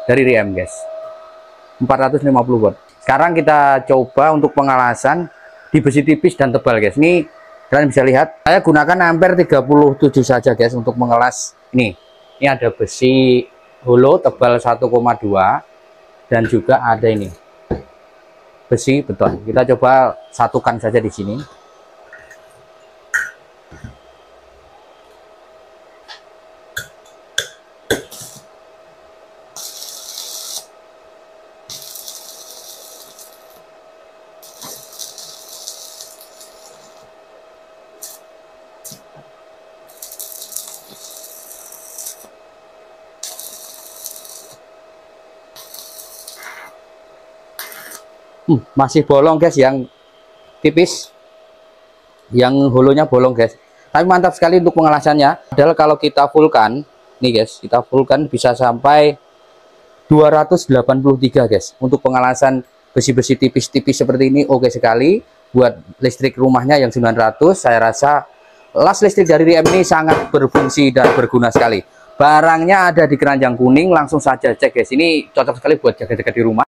dari Riem guys, 450 watt. Sekarang kita coba untuk pengelasan di besi tipis dan tebal guys. Ini kalian bisa lihat saya gunakan ampere 37 saja guys untuk mengelas ini. Ini ada besi holo tebal 1,2 dan juga ada ini besi beton. Kita coba satukan saja di sini. Masih bolong guys, yang tipis, yang holonya bolong guys, tapi mantap sekali untuk pengelasannya. Padahal kalau kita fullkan nih guys, kita fullkan bisa sampai 283 guys untuk pengelasan besi-besi tipis-tipis seperti ini. Oke sekali buat listrik rumahnya yang 900. Saya rasa las listrik dari Riem ini sangat berfungsi dan berguna sekali. Barangnya ada di keranjang kuning, langsung saja cek guys. Ini cocok sekali buat jaga-jaga di rumah.